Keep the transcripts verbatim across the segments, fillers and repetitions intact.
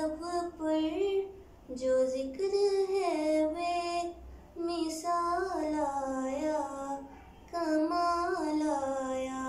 लब पर जो जिक्र है वे मिसाल आया, कमाल आया।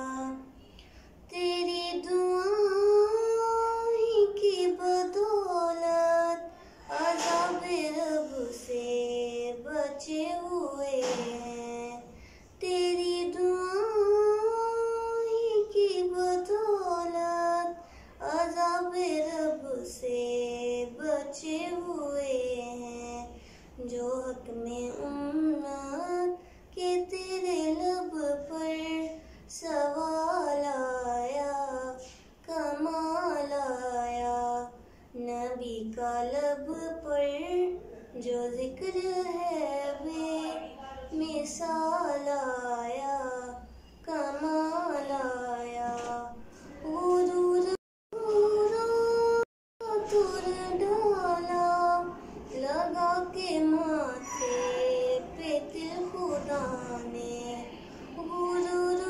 तेरी दुआओं ही की बदौलत अज़ाबे रब से बचे हुए हैं। तेरी दुआओं ही की बदौलत अज़ाबे रब से बचे हुए हैं। जो हक में उम्मत के तेरे लब पर सवाल आया, कमाल आया। नबी का लब पर जो जिक्र है वे मिसाल आया, कमाल आया। गुरूर तुर डाला लगा के माथे पे तिल खुदा ने। गुरूर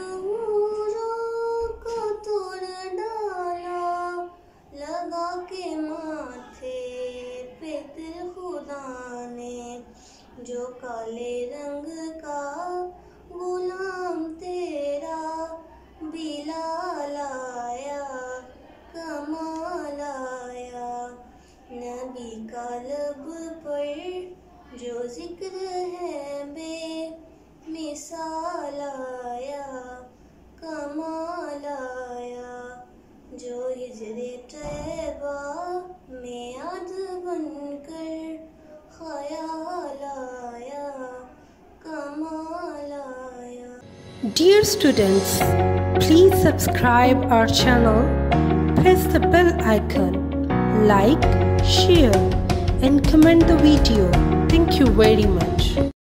को तुर डाला लगा के माथे पे तिल खुदा ने। जो काले रंग का गुलाम तेरा बिलाल आया, कमाल आया। नबी का लब पर जो जिक्र है बे मिसाल आया, कमाल आया। जो हिजरे तैबा में याद बनकर ख्याल आया, कमाल आया। Dear students, please subscribe our channel, press the bell icon, like, share and comment the video. Thank you very much.